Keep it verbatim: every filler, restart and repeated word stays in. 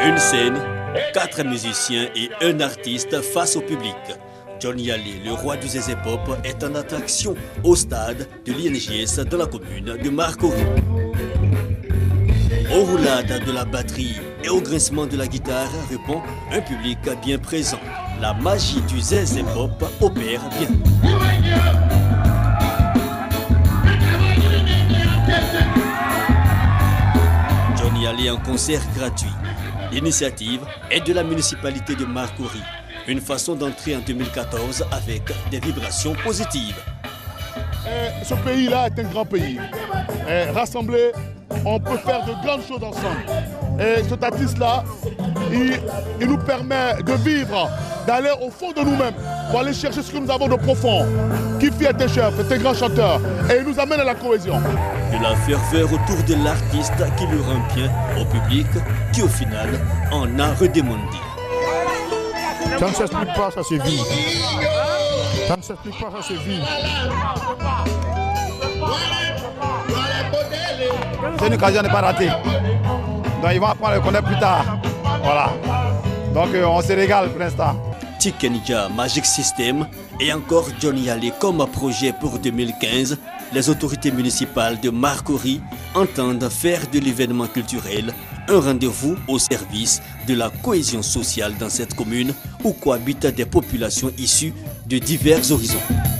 Une scène, quatre musiciens et un artiste face au public. Johnny Hallyday, le roi du Zézé Pop, est en attraction au stade de l'I N G S dans la commune de Marcory. Aux roulades de la batterie et au grincement de la guitare répond un public bien présent. La magie du Zézé Pop opère bien. Johnny Hallyday en concert gratuit. L'initiative est de la municipalité de Marcory. Une façon d'entrer en deux mille quatorze avec des vibrations positives. Et ce pays-là est un grand pays. Et rassemblés, on peut faire de grandes choses ensemble. Et cet artiste-là, il, il nous permet de vivre, d'aller au fond de nous-mêmes, pour aller chercher ce que nous avons de profond. Kifi est un chef, est un grand chanteur, et il nous amène à la cohésion. De la ferveur autour de l'artiste qui lui rend bien au public, qui au final en a redemandé. Ça ne s'explique pas, ça se vit. Ça ne s'explique pas, ça se vit. C'est une occasion de ne pas rater. Donc ils vont apprendre à le connaître plus tard. Voilà. Donc euh, on se régale pour l'instant. Tikenja, Magic System et encore Johnny Hallyday comme projet pour deux mille quinze. Les autorités municipales de Marcory entendent faire de l'événement culturel un rendez-vous au service de la cohésion sociale dans cette commune où cohabitent des populations issues de divers horizons.